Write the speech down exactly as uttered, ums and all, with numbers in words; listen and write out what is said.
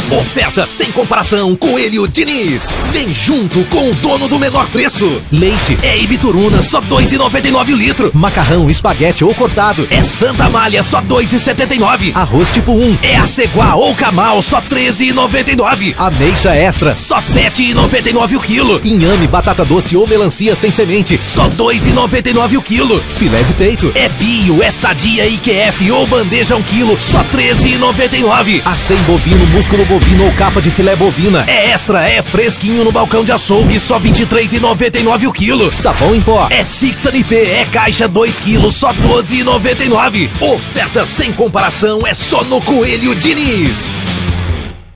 Oferta sem comparação, Coelho Diniz. Vem junto com o dono do menor preço. Leite é Ibituruna, só dois reais e noventa e nove o litro. Macarrão, espaguete ou cortado é Santa Malha, só dois reais e setenta e nove. Arroz tipo um é Aceguá ou Camal, só treze reais e noventa e nove. Ameixa extra, só sete reais e noventa e nove o quilo. Inhame, batata doce ou melancia sem semente, só dois reais e noventa e nove o quilo. Filé de peito é Bio, é Sadia I Q F ou bandeja um quilo, só treze reais e noventa e nove. Acém bovino, músculo bovino ou capa de filé bovina é Extra, é fresquinho no balcão de açougue, só vinte e três reais e noventa e nove o quilo. Sabão em pó é Tixanité, é caixa dois quilos, só doze reais e noventa e nove. Oferta sem comparação é só no Coelho Diniz.